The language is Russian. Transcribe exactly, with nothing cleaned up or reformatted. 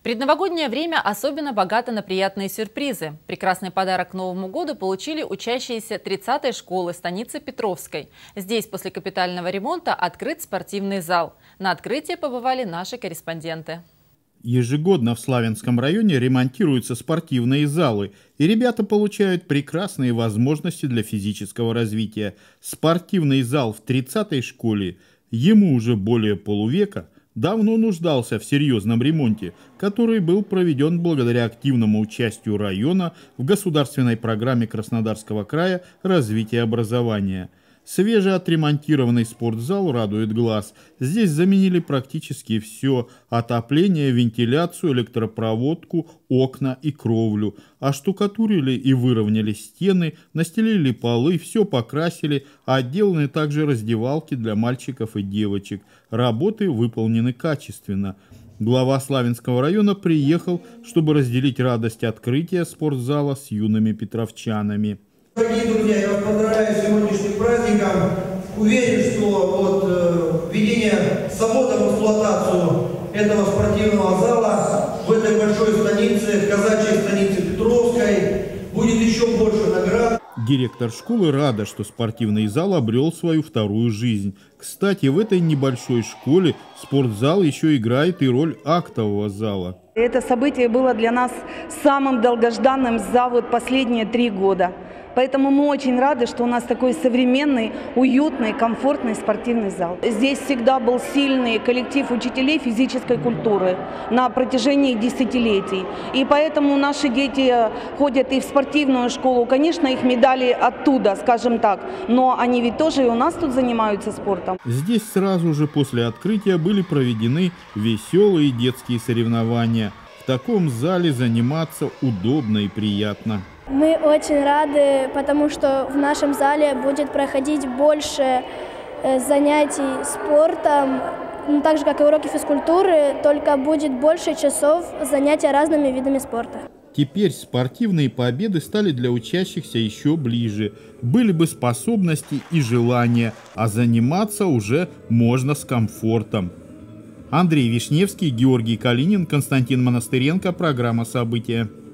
Предновогоднее время особенно богато на приятные сюрпризы. Прекрасный подарок к Новому году получили учащиеся тридцатой школы станицы Петровской. Здесь после капитального ремонта открыт спортивный зал. На открытии побывали наши корреспонденты. Ежегодно в Славянском районе ремонтируются спортивные залы, и ребята получают прекрасные возможности для физического развития. Спортивный зал в тридцатой школе, ему уже более полувека, давно нуждался в серьезном ремонте, который был проведен благодаря активному участию района в государственной программе Краснодарского края развития образования. Свежеотремонтированный спортзал радует глаз. Здесь заменили практически все – отопление, вентиляцию, электропроводку, окна и кровлю. Оштукатурили и выровняли стены, настелили полы, все покрасили, а отделаны также раздевалки для мальчиков и девочек. Работы выполнены качественно. Глава Славянского района приехал, чтобы разделить радость открытия спортзала с юными петровчанами. Дорогие друзья, я вас поздравляю с сегодняшним праздником. Уверен, что вот, э, введение завода в эксплуатацию этого спортивного зала в этой большой станице, в казачьей станице Петровской, будет еще больше наград. Директор школы рада, что спортивный зал обрел свою вторую жизнь. Кстати, в этой небольшой школе спортзал еще играет и роль актового зала. Это событие было для нас самым долгожданным за вот последние три года. Поэтому мы очень рады, что у нас такой современный, уютный, комфортный спортивный зал. Здесь всегда был сильный коллектив учителей физической культуры на протяжении десятилетий. И поэтому наши дети ходят и в спортивную школу. Конечно, их медали оттуда, скажем так, но они ведь тоже и у нас тут занимаются спортом. Здесь сразу же после открытия были проведены веселые детские соревнования. В таком зале заниматься удобно и приятно. Мы очень рады, потому что в нашем зале будет проходить больше занятий спортом, так же, как и уроки физкультуры, только будет больше часов занятия разными видами спорта. Теперь спортивные победы стали для учащихся еще ближе. Были бы способности и желания, а заниматься уже можно с комфортом. Андрей Вишневский, Георгий Калинин, Константин Монастыренко. Программа «События».